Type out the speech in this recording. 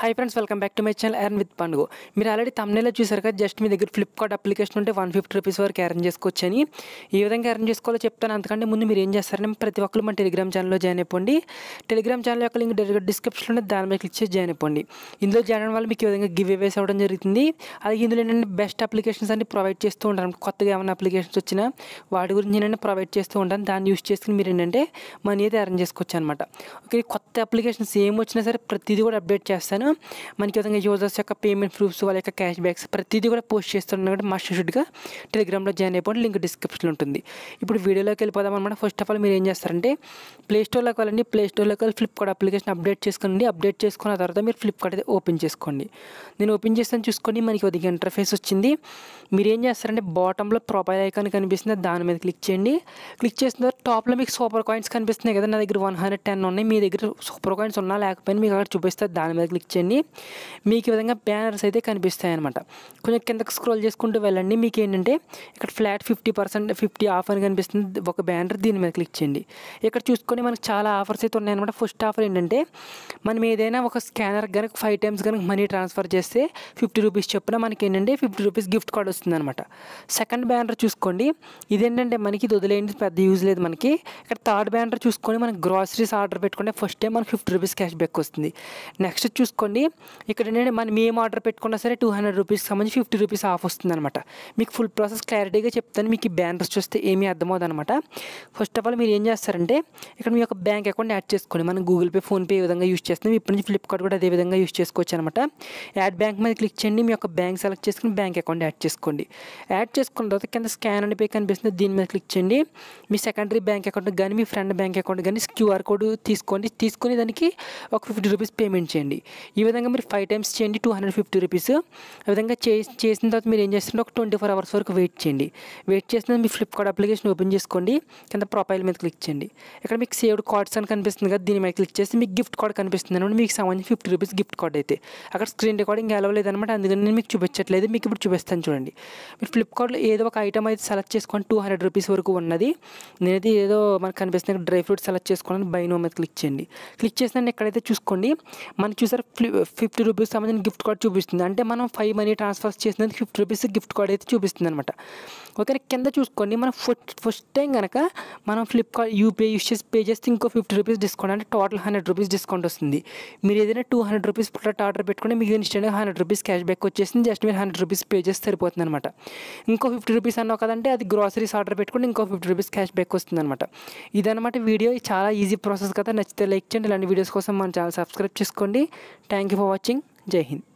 Hi friends, welcome back to my channel earn with Panduga. మీరు already thumbnail చూసారు కదా, just మీ దగ్గర ఫ్లిప్కార్ట్ అప్లికేషన్ ఉంటే 150 రూపీస్ వరకు ఎర్న్ చేసుకోవచ్చు అని. ఏ విధంగా ఎర్న్ చేసుకోవాలో చెప్తాను. అంతకంటే ముందు మీరు ఏం చేస్తారంటే ప్రతి ఒక్కరు మన టెలిగ్రామ్ ఛానల్లో జాయిన్ అయిపోండి. టెలిగ్రామ్ ఛానల్ యొక్క లింక్ డైరెక్ట్గా డిస్క్రిప్షన్లో ఉంది, దాని మీద క్లిక్ చేసి జాయిన్ అయిపోండి. ఇందులో జాయిన్ అవ్వడం వల్ల మీకు ఈ విధంగా గివ్ అవేస్ అవ్వడం జరుగుతుంది. అలాగే ఇందులో ఏంటంటే బెస్ట్ అప్లికేషన్స్ అన్ని ప్రొవైడ్ చేస్తూ ఉంటాను. కొత్తగా ఏమైనా అప్లికేషన్స్ వచ్చినా వాటి గురించి నేను ప్రొవైడ్ చేస్తూ ఉంటాను. దాన్ని యూస్ చేసుకుని మీరు ఏంటంటే మనీ అయితే ఎర్న్ చేసుకోవచ్చు అనమాట. ఓకే, కొత్త అప్లికేషన్స్ ఏం వచ్చినా సరే ప్రతిదీ కూడా అప్డేట్ చేస్తాను. మనకి విధంగా యూజర్స్ యొక్క పేమెంట్ ప్రూఫ్స్, వాళ్ళ యొక్క క్యాష్ బ్యాక్స్ ప్రతిదీ కూడా పోస్ట్ చేస్తున్నాను. కాబట్టి మస్ట్ షుడ్గా టెలిగ్రామ్లో జాయిన్ అయిపోండి, లింక్ డిస్క్రిప్షన్లో ఉంటుంది. ఇప్పుడు వీడియోలోకి వెళ్ళిపోదాం అనమాట. ఫస్ట్ ఆఫ్ ఆల్ మీరు ఏం చేస్తారంటే ప్లేస్టోర్లోకి వెళ్ళండి. ప్లేస్టోర్లోకి వెళ్ళి ఫ్లిప్కార్ట్ అప్లికేషన్ అప్డేట్ చేసుకోండి. అప్డేట్ చేసుకున్న తర్వాత మీరు ఫ్లిప్కార్ట్ అయితే ఓపెన్ చేసుకోండి. నేను ఓపెన్ చేస్తాను, చూసుకోండి. మనకి కొద్దిగా ఇంటర్ఫేస్ వచ్చింది. మీరు ఏం చేస్తారంటే బాటంలో ప్రొఫైల్ ఐకాన్ కనిపిస్తుంది, దాని మీద క్లిక్ చేయండి. క్లిక్ చేసిన తర్వాత టాప్లో మీకు సూపర్ కాయిన్స్ కనిపిస్తున్నాయి కదా, నా దగ్గర 110 ఉన్నాయి. మీ దగ్గర సూపర్ కాయిన్స్ ఉన్నా లేకపోయినా మీకు అక్కడ చూపిస్తుంది, దాని మీద క్లిక్ చేయండి. మీకు ఈ విధంగా బ్యానర్స్ అయితే కనిపిస్తాయి అనమాట. కొంచెం కిందకి స్క్రోల్ చేసుకుంటూ వెళ్ళండి. మీకు ఏంటంటే ఇక్కడ ఫ్లాట్ 50% ఆఫ్ అని కనిపిస్తుంది, ఒక బ్యానర్, దీని మీద క్లిక్ చేయండి. ఇక్కడ చూసుకొని మనకు చాలా ఆఫర్స్ అయితే ఉన్నాయన్నమాట. ఫస్ట్ ఆఫర్ ఏంటంటే మనం ఏదైనా ఒక స్కానర్ కనుక 5 టైమ్స్ కనుక మనీ ట్రాన్స్ఫర్ చేస్తే 50 రూపీస్ చొప్పున మనకి ఏంటంటే 50 రూపీస్ గిఫ్ట్ కార్డ్ వస్తుంది అనమాట. సెకండ్ బ్యానర్ చూసుకోండి, ఇదేంటంటే మనకి ఇది వదిలేయండి, పెద్ద యూజ్ లేదు మనకి. ఇక్కడ థర్డ్ బ్యానర్ చూసుకొని మనకి గ్రాసరీస్ ఆర్డర్ పెట్టుకుంటే ఫస్ట్ టైం మనకి 50 రూపీస్ క్యాష్ బ్యాక్ వస్తుంది. నెక్స్ట్ చూసుకోండి, ఇక్కడ ఏంటంటే మనం ఏం ఆర్డర్ పెట్టుకున్నా సరే 200 రూపీస్కి సంబంధించి 50 రూపీస్ ఆఫ్ వస్తుంది అనమాట. మీకు ఫుల్ ప్రాసెస్ క్లారిటీగా చెప్తాను, మీకు ఈ బ్యానర్స్ చూస్తే ఏమీ అర్థమవుతుంది అనమాట. ఫస్ట్ ఆఫ్ ఆల్ మీరు ఏం చేస్తారంటే ఇక్కడ మీ యొక్క బ్యాంక్ అకౌంట్ యాడ్ చేసుకోండి. మనం గూగుల్ పే, ఫోన్పే ఏ విధంగా యూస్ చేస్తున్నాం, ఇప్పటి నుంచి ఫ్లిప్కార్ట్ కూడా అదే విధంగా యూస్ చేసుకోవచ్చు అనమాట. యాడ్ బ్యాంక్ మీద క్లిక్ చేయండి. మీ యొక్క బ్యాంక్ సెలెక్ట్ చేసుకుని బ్యాంక్ అకౌంట్ యాడ్ చేసుకోండి. యాడ్ చేసుకున్న తర్వాత కింద స్కాన్ అండ్ పే కనిపిస్తుంది, దీని మీద క్లిక్ చేయండి. మీ సెకండరీ బ్యాంక్ అకౌంట్ కానీ మీ ఫ్రెండ్ బ్యాంక్ అకౌంట్ కానీ QR కోడ్ తీసుకొని దానికి ఒక 50 రూపీస్ పేమెంట్ చేయండి. ఈ విధంగా మీరు 5 టైమ్స్ చేయండి, 250 రూపీస్. ఆ విధంగా చేసిన తర్వాత మీరు ఏం చేస్తుంటే ఒక 24 అవర్స్ వరకు వెయిట్ చేయండి. వెయిట్ చేసిన మీ ఫ్లిప్కార్ట్ అప్లికేషన్ ఓపెన్ చేసుకోండి. కింద ప్రొఫైల్ మీద క్లిక్ చేయండి. ఇక్కడ మీకు సేవ్డ్ కార్డ్స్ అని కనిపిస్తుంది కదా, దీని మీద క్లిక్ చేసి మీకు గిఫ్ట్ కార్డ్ కనిపిస్తుంది అనమాట. మీకు సంబంధించి 50 రూపీస్ గిఫ్ట్ కార్డ్ అయితే అక్కడ స్క్రీన్ రికార్డింగ్ అలవ్ లేదనమాట, అందుకని నేను మీకు చూపించట్లేదు. మీకు ఇప్పుడు చూపిస్తాను చూడండి. మీరు ఫ్లిప్కార్ట్లో ఏదో ఒక ఐటమ్ అయితే సెలెక్ట్ చేసుకొని 200 రూపీస్ వరకు ఉన్నది. నేనైతే ఏదో మనకు కనిపిస్తుంది డ్రై ఫ్రూట్స్ సెలెక్ట్ చేసుకోవాలని బై నో మీద క్లిక్ చేయండి. క్లిక్ చేసిన ఎక్కడైతే చూసుకోండి, మనకి చూసారు 50 రూపీస్ సంబంధించిన గిఫ్ట్ కార్డ్ చూపిస్తుంది. అంటే మనం 5 మనీ ట్రాన్స్ఫర్స్ చేసినందుకు 50 రూపీస్ గిఫ్ట్ కార్డ్ అయితే చూపిస్తుంది అనమాట. ఓకే, కింద చూసుకోండి, మనం ఫస్ట్ టైం కనుక మనం ఫ్లిప్కార్ట్ యూపీఐ యూస్ చేసి పే చేస్తే ఇంకో 50 రూపీస్ డిస్కౌంట్, అంటే టోటల్ 100 రూపీస్ డిస్కౌంట్ వస్తుంది. మీరు ఏదైనా 200 రూపీస్ ప్రొడక్ట్ ఆర్డర్ పెట్టుకుంటే మీకు ఇన్స్టెంట్గా 100 రూపీస్ క్యాష్ బ్యాక్ వచ్చేసింది. జస్ట్ మీరు 100 రూపీస్ పే చేస్తే సరిపోతుంది అనమాట. ఇంకో 50 రూపీస్ అన్నావు కదంటే అది గ్రాసరీస్ ఆర్డర్ పెట్టుకుంటే ఇంకో 50 రూపీస్ క్యాష్ బ్యాక్ వస్తుంది అనమాట. ఇదనమాట వీడియో. చాలా ఈజీ ప్రాసెస్ కదా, నచ్చితే లైక్ చేయండి. ఇలాంటి వీడియోస్ కోసం మన ఛానల్ సబ్స్క్రైబ్ చేసుకోండి. Thank you for watching. జై హింద్.